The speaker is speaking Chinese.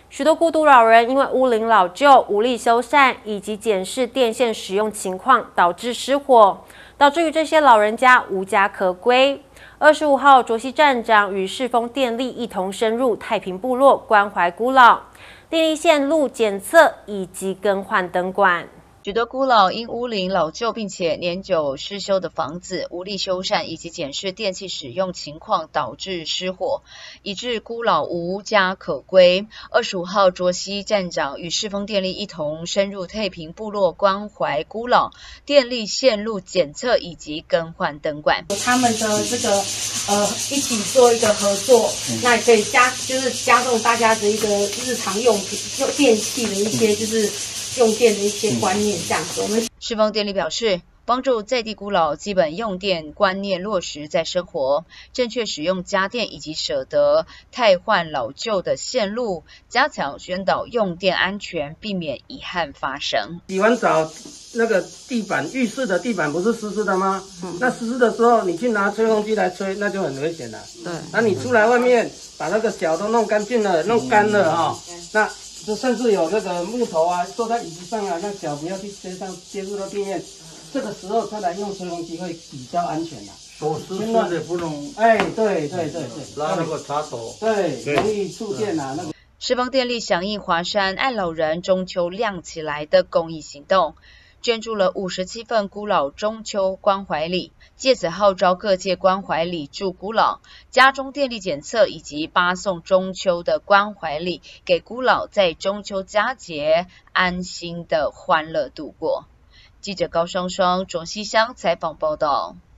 许多孤独老人因为屋龄老旧、无力修缮以及检视电线使用情况，导致失火，导致于这些老人家无家可归。25号，卓溪站长与世丰电力一同深入太平部落关怀孤老，电力线路检测以及更换灯管。 许多孤老因屋龄老旧并且年久失修的房子无力修缮以及检视电器使用情况，导致失火，以致孤老无家可归。25号，卓溪站长与世丰电力一同深入太平部落关怀孤老，电力线路检测以及更换灯管。 他们的这个一起做一个合作，那也可以加重大家的一个日常用电器的一些用电的一些观念，这样子。我们世丰电力表示，帮助在地孤老基本用电观念落实在生活，正确使用家电以及舍得汰换老旧的线路，加强宣导用电安全，避免遗憾发生。 洗完澡，那个地板浴室的地板不是湿湿的吗？那湿湿的时候，你去拿吹风机来吹，那就很危险了。对，那你出来外面把那个脚都弄干净了，弄干了哈，那。就甚至有那个木头啊，坐在椅子上啊，让脚不要去接触到地面，这个时候再来用吹风机会比较安全啦。 手湿湿的不能， 对， 拉那个插头， 对，容易触电啊那个。 世丰电力响应华山爱老人中秋亮起来的公益行动，捐助了57份孤老中秋关怀礼，借此号召各界关怀礼助孤老，家中电力检测以及发送中秋的关怀礼，给孤老在中秋佳节安心的欢乐度过。记者高双双卓溪乡采访报道。